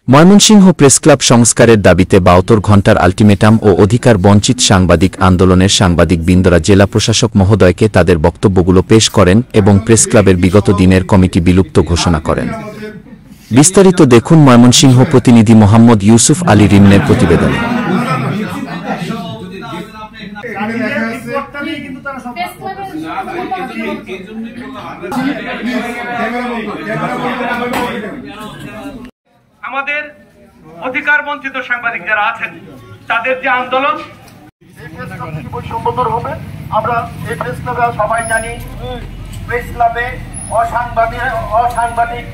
Mymensingh press club সংস্কারের দাবিতে ৭২ ঘণ্টার আল্টিমেটাম ও অধিকার বঞ্চিত সাংবাদিক আন্দোলনের সাংবাদিকবৃন্দরা জেলা প্রশাসক মহোদয়কে তাদের বক্তব্যগুলো পেশ করেন এবং প্রেসক্লাবের বিগত দিনের কমিটি বিলুপ্ত ঘোষণা করেন। বিস্তারিত দেখুন ময়মনসিংহ প্রতিনিধি মোহাম্মদ ইউসুফ আলী রিমনের প্রতিবেদনে। আমাদের অধিকার বঞ্চিত সাংবাদিক যারা আছেন তাদের যে আন্দোলন সম্বোধন হবে। আমরা এই প্রেস ক্লাবে সবাই জানি, প্রেস ক্লাবে অসাংবাদিক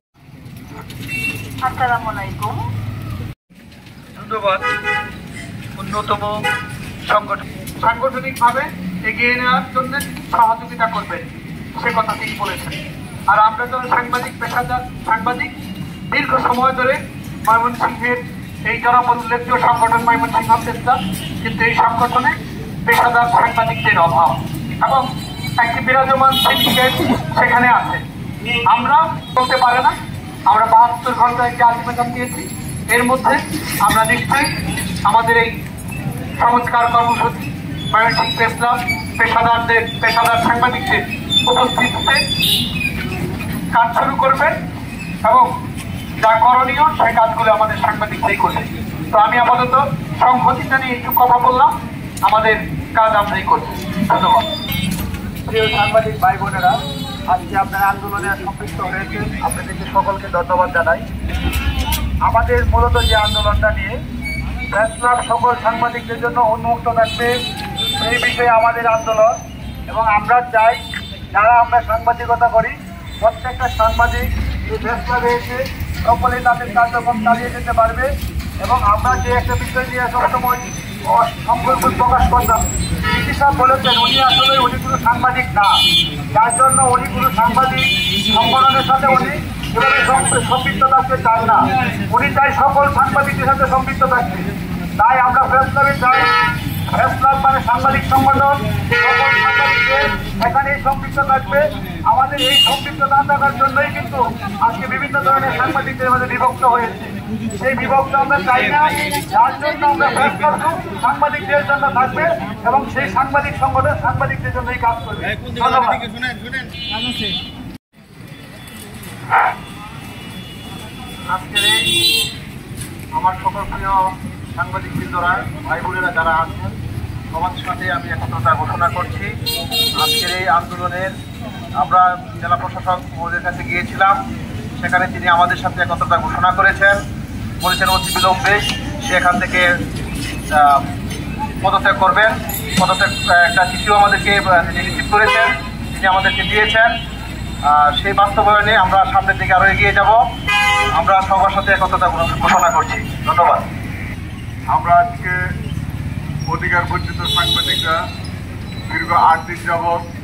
আসসালামু আলাইকুম। ধন্যবাদ। অন্যতম সাংগঠনিকভাবে এগিয়ে নেওয়ার জন্য সহযোগিতা করবেন, সে কথা তিনি বলেছেন। আর আমরা তো সাংবাদিক, পেশাদার সাংবাদিক, দীর্ঘ সময় ধরে ময়মনসিংহের এই জনপদ উল্লেখযোগ্য সংগঠন ময়মনসিংহ প্রেস ক্লাব, কিন্তু এই সংগঠনে পেশাদার সাংবাদিকদের অভাব এবং একটি বিরাজমান সিন্ডিকেট সেখানে আছে। আমরা বলতে পারে না, আমরা ৭২ ঘন্টা একটি আলটিমেটাম দিয়েছি। এর মধ্যে আমরা নিশ্চয়ই আমাদের এই সংস্কার কর্মসূচি ময়মনসিংহ প্রেস ক্লাব পেশাদার সাংবাদিকদের উপস্থিতিতে কাজ শুরু করবেন এবং যা করণীয় সেই কাজগুলো আমাদের সাংবাদিকরাই করছে। তো আমি আপাতত সংহতি জানিয়ে একটু কথা বললাম, আমাদের কাজ আমরাই করছি। ধন্যবাদ। প্রিয় সাংবাদিক ভাই বোনেরা, আজকে আপনারা আন্দোলনে সম্পৃক্ত হয়েছেন, আপনাদেরকে সকলকে ধন্যবাদ জানাই। আমাদের মূলত যে আন্দোলনটা নিয়ে প্রেস ক্লাব সকল সাংবাদিকদের জন্য উন্মুক্ত থাকবে, এই বিষয়ে আমাদের আন্দোলন। এবং আমরা চাই যারা আমরা সাংবাদিকতা করি প্রত্যেকটা সাংবাদিক এই প্রেস ক্লাবে এসে সকলে তাদের কার্যক্রম চালিয়ে যেতে পারবে। এবং আমরা যে একটা বিষয় নিয়ে সবসময় সম্পর্ক প্রকাশ করতাম, তিনি সব বলেছেন উনি আসলে কোনো সাংবাদিক না, যার জন্য উনি কোনো সাংবাদিক সংগঠনের সাথে উনি সম্পৃক্ত থাকতে চান না। উনি চাই সকল সাংবাদিকদের সাথে সম্পৃক্ত থাকতে। তাই আমরা প্রেস ক্লাবে চাই, প্রেস ক্লাব মানে সাংবাদিক সংগঠন, সকল সাংবাদিকদের এখানেই সম্পৃক্ত থাকবে। আমাদের এই সম্পৃক্ত না থাকার জন্যই কিন্তু আজকে বিভিন্ন ধরনের সাংবাদিকদের মধ্যে বিভক্ত হয়েছে। সেই বিভক্ত আমরা চাই না, যার জন্য আমরা প্রেস ক্লাব সাংবাদিকদের জন্য থাকবে এবং সেই সাংবাদিক সংগঠন সাংবাদিকদের জন্যই কাজ করবে। ধন্যবাদ। আজকের এই আমার সকল প্রিয় সাংবাদিক বৃন্দরা, ভাই বোনেরা যারা আছেন, সবার সাথে আমি একত্রতা ঘোষণা করছি। আজকের এই আন্দোলনের আমরা জেলা প্রশাসক মহোদয়ের কাছে গিয়েছিলাম, সেখানে তিনি আমাদের সাথে একত্রতা ঘোষণা করেছেন, বলেছেন অতি বিলম্বে সে এখান থেকে পদত্যাগ করবেন। পদত্যাগ একটা চিঠিও আমাদেরকে রিসিভ করেছেন, তিনি আমাদেরকে দিয়েছেন। সেই বাস্তবায়নে আমরা সামনের দিকে আরও এগিয়ে যাব। আমরা সবার সাথে একত্রতা ঘোষণা করছি। ধন্যবাদ। আমরা আজকে অধিকার বঞ্চিত সাংবাদিকরা দীর্ঘ ৮ দিন যাবৎ